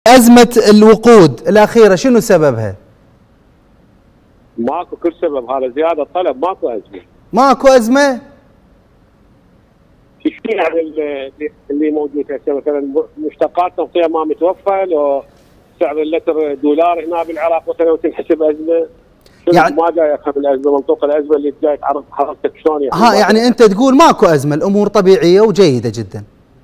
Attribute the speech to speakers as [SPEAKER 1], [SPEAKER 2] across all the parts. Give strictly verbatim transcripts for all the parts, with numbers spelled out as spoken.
[SPEAKER 1] أزمة الوقود الأخيرة شنو سببها؟
[SPEAKER 2] ماكو كل سبب، هذا زياده طلب، ماكو ازمه.
[SPEAKER 1] ماكو أزمة؟
[SPEAKER 2] ايش في يعني اللي, اللي موجود هسه؟ مثلا مشتقات نفطيه ما متوفره، لو سعر اللتر دولار هنا بالعراق مثلا وتنحسب ازمه. يعني ما جاي افهم الازمه، منطوق الازمه اللي جاي تعرض حضرتك شلون يعني.
[SPEAKER 1] ها يعني انت تقول ماكو ازمه، الامور طبيعيه وجيده جدا.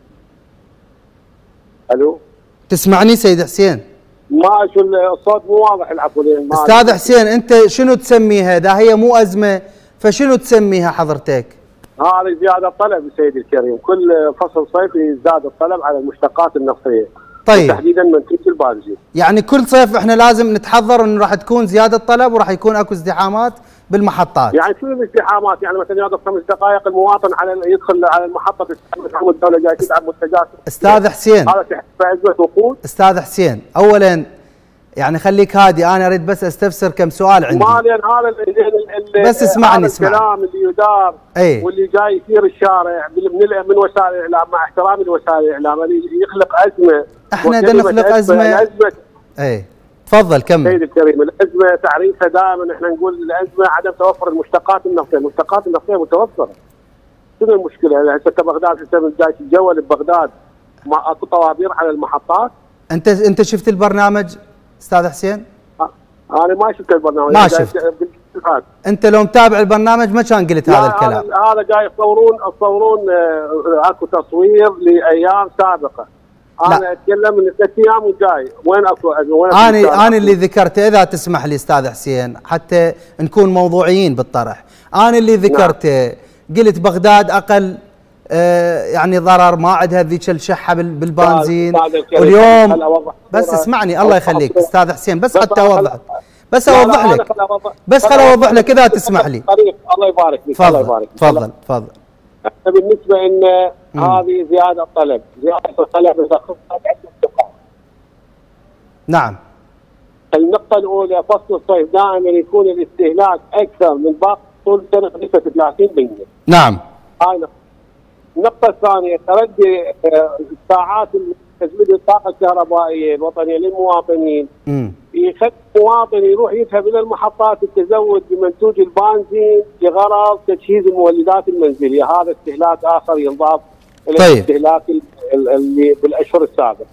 [SPEAKER 2] الو
[SPEAKER 1] تسمعني سيد حسين؟
[SPEAKER 2] ما شو الصوت مو واضح العفو.
[SPEAKER 1] استاذ حسين انت شنو تسميها؟ اذا هي مو ازمه فشنو تسميها حضرتك؟
[SPEAKER 2] هذه زياده طلب سيدي الكريم، كل فصل صيفي يزداد الطلب على المشتقات النفطيه.
[SPEAKER 1] طيب
[SPEAKER 2] تحديدا منتوج البنزين.
[SPEAKER 1] يعني كل صيف احنا لازم نتحضر انه راح تكون زياده طلب وراح يكون اكو ازدحامات بالمحطات.
[SPEAKER 2] يعني شو الازدحامات؟ يعني مثلا يوقف خمس دقائق المواطن على يدخل على المحطه تستعمل الدوله جاي تدعم منتجات.
[SPEAKER 1] استاذ حسين
[SPEAKER 2] هذا تحت ازمه وقود.
[SPEAKER 1] استاذ حسين اولا يعني خليك هادي، انا اريد بس استفسر كم سؤال عندي.
[SPEAKER 2] ما لان هذا اللي
[SPEAKER 1] بس اسمعني اسمعني
[SPEAKER 2] الكلام اللي يدار
[SPEAKER 1] ايه؟
[SPEAKER 2] واللي جاي يثير الشارع من من وسائل الاعلام، مع احترامي لوسائل الاعلام، يخلق ازمه.
[SPEAKER 1] احنا بدنا نخلق ازمه.
[SPEAKER 2] الازمه
[SPEAKER 1] ايه تفضل كمل.
[SPEAKER 2] سيدي الكريم، الازمه تعريفها دائما احنا نقول الازمه عدم توفر المشتقات النفطيه، المشتقات النفطيه متوفره. شنو المشكله؟ هسه بغداد هسه جاي تتجول ببغداد ما اكو طوابير على المحطات.
[SPEAKER 1] انت انت شفت البرنامج استاذ حسين؟
[SPEAKER 2] انا ما شفت البرنامج.
[SPEAKER 1] ما شفت. انت لو متابع البرنامج ما كان قلت هذا الكلام.
[SPEAKER 2] هذا جاي يصورون يصورون اكو تصوير لايام سابقه. انا لا. اتكلم من ثلاث ايام وجاي، وين اكو وين
[SPEAKER 1] انا انا اللي ذكرته اذا تسمح لي استاذ حسين حتى نكون موضوعيين بالطرح، انا اللي ذكرته قلت بغداد اقل آه يعني ضرر، ما عندها ذيك الشحه بالبنزين. واليوم بس اسمعني الله يخليك استاذ حسين، بس حتى اوضح بس اوضح لك بس خل اوضح لك اذا تسمح لي.
[SPEAKER 2] الله يبارك فيك.
[SPEAKER 1] الله يبارك فيك. تفضل تفضل.
[SPEAKER 2] بالنسبه ان هذه زياده طلب، زياده الطلب اذا خصت عده نقاط.
[SPEAKER 1] نعم.
[SPEAKER 2] النقطه الاولى فصل الصيف دائما يكون الاستهلاك اكثر من باقي طول السنه بنسبه ثلاثين بالمئة.
[SPEAKER 1] نعم.
[SPEAKER 2] هاي النقطه الثانيه تردي ساعات تزويد الطاقه الكهربائيه الوطنيه للمواطنين.
[SPEAKER 1] امم
[SPEAKER 2] يخلي المواطن يروح يذهب الى المحطات التزود بمنتوج البنزين لغرض تجهيز المولدات المنزليه، هذا استهلاك اخر ينضاف الى
[SPEAKER 1] طيب.
[SPEAKER 2] الاستهلاك اللي بالاشهر السابقه.